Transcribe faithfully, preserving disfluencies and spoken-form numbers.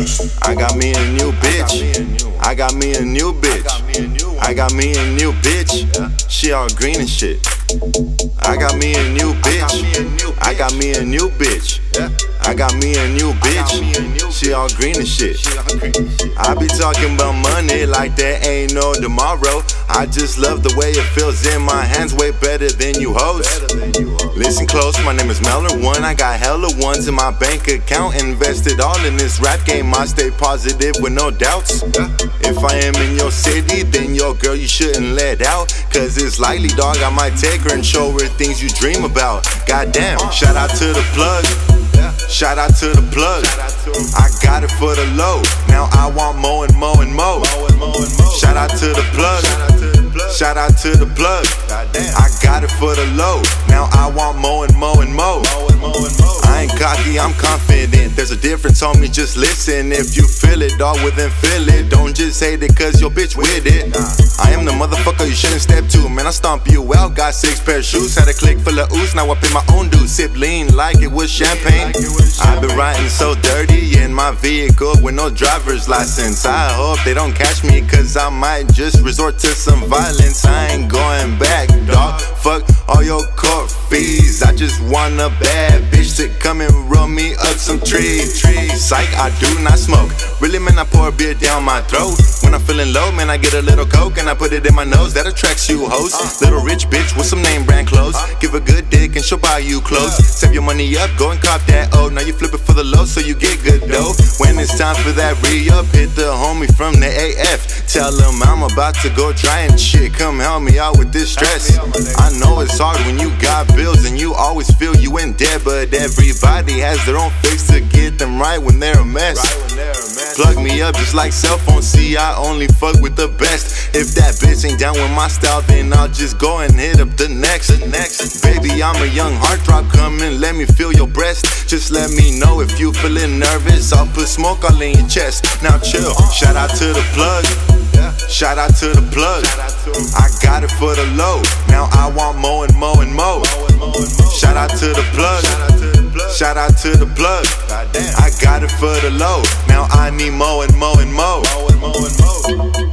I got me a new bitch. I got me a new bitch. I got me a new bitch. She all green and shit. I got me a new bitch. I got me a new bitch. I got me a new bitch. She all green and shit. I be talking about money like there ain't no tomorrow. I just love the way it feels in my hands, way better than you hoes. Listen close, my name is Mellor One. I got hella ones in my bank account. Invested all in this rap game, I stay positive with no doubts. If I am in your city, then your girl you shouldn't let out. Cause it's likely, dog, I might take her and show her things you dream about. Goddamn, shout out to the plug. Shout out to the plug. I got it for the low. Now I want more and more and more. Shout out to the plug. Shout out to the plug. I got it for the low. Now I want more and more and more. I ain't cocky, I'm confident. There's a difference, homie, just listen. If you feel it, dog, well then feel it. Don't just hate it cause your bitch with it. I am the motherfucker you shouldn't step to. Man, I stomp you out, got six pair of shoes. Had a click full of ooze, now I pay my own dues. Sip lean like it was champagne. I've been riding so dirty in my vehicle with no driver's license. I hope they don't catch me cause I might just resort to some violence. I ain't going back, dog. Fuck all your court fees. I just want a bad bitch to come and roll me up some trees. Psych, I do not smoke. Really, man, I pour a beer down my throat. When I'm feeling low, man, I get a little coke and I put it in my nose. That attracts you, hoes. Little rich bitch with some name brand clothes. Give a good dick and she'll buy you clothes. Save your money up, go and cop that. Oh, now you flip it for the low so you get good dough. When it's time for that re-up, hit the homie from the A F. Tell him I'm about to go try and shit. Come help me out with this stress. I know it's hard when you got bills and you always feel you in debt, but everybody has their own fix to get them right when they're a mess. Plug me up just like cell phone. See, I only fuck with the best. If that bitch ain't down with my style, then I'll just go and hit up the next. Next, baby, I'm a young heartthrob. Come and let me feel your breast. Just let me know if you feeling nervous. I'll put smoke all in your chest. Now chill. Shout out to the plug. Shout out to the plug. I got it for the low. Now I want more and more and more. Shout out to the plug. Shout out to the plug. I got it for the low. Now I need more and more and more.